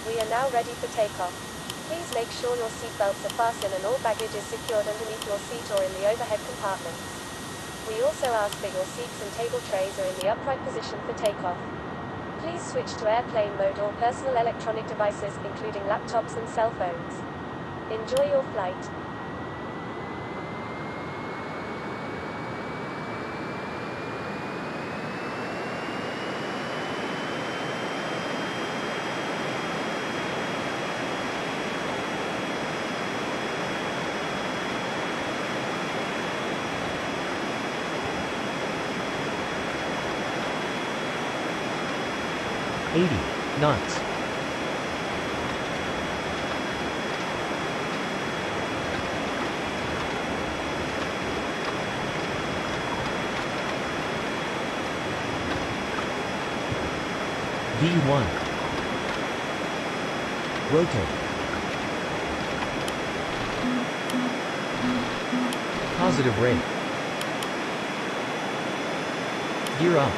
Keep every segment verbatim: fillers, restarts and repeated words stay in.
We are now ready for takeoff. Please make sure your seatbelts are fastened and all baggage is secured underneath your seat or in the overhead compartments. We also ask that your seats and table trays are in the upright position for takeoff. Please switch to airplane mode or personal electronic devices, including laptops and cell phones. Enjoy your flight. eighty knots. V one. Rotate. Positive rate. Gear up.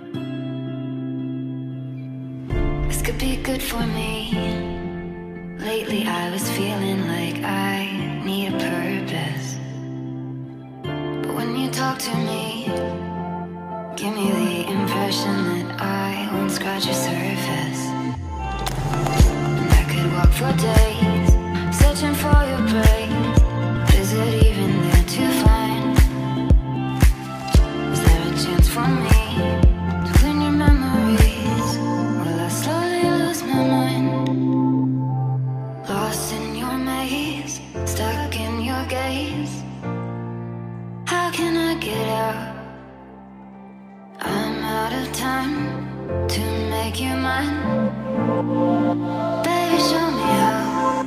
Could be good for me. lately I was feeling like I need a purpose. But when you talk to me, give me the impression that I won't scratch your surface. And I could walk for days, searching for your praise. But is it even there to find? Is there a chance for me to win your memories? Will I slowly lose my mind? Lost in your maze, stuck in your gaze. How can I get out? I'm out of time to make you mine. Baby, show me how.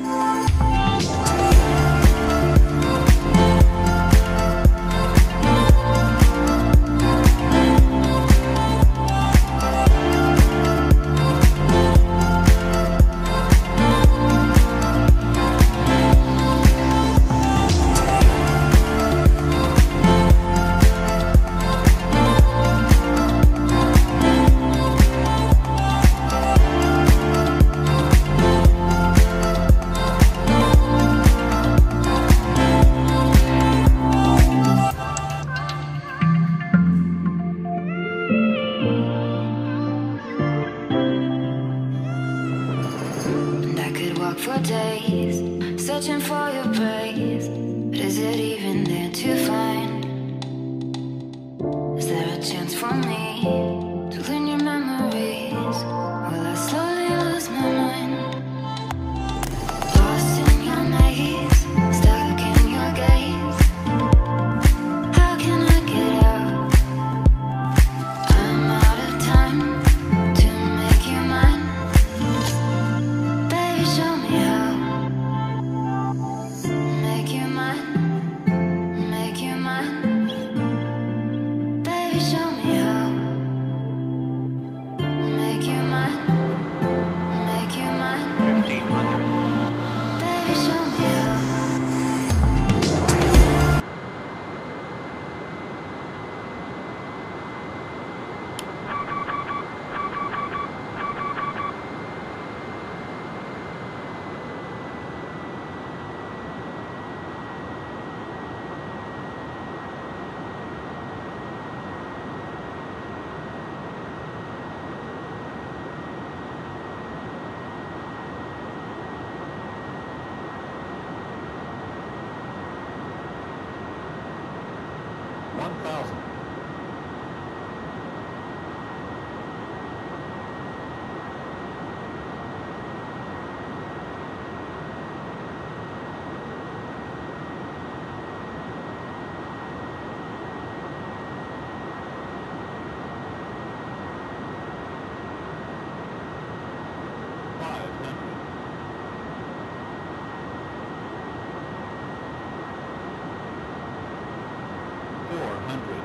For days, searching for your praise. But is it even there to find? Is there a chance for me to win your memories? Will I slowly lose my mind? Lost in your maze, stuck in your gaze. How can I get out? I'm out of time to make you mine. Baby, show me how. Make you mine, make you mine. Baby, show me how. Make you mine, make you mine. fifteen hundred. Baby, show me how. One thousand. Five hundred. Four hundred.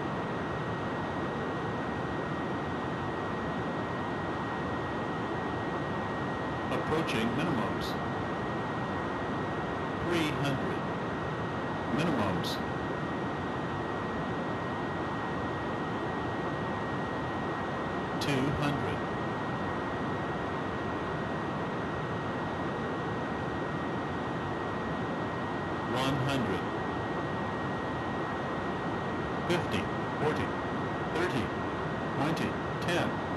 Approaching minimums. Three hundred. Minimums. Two hundred. One hundred. Fifty, forty, thirty, twenty, ten.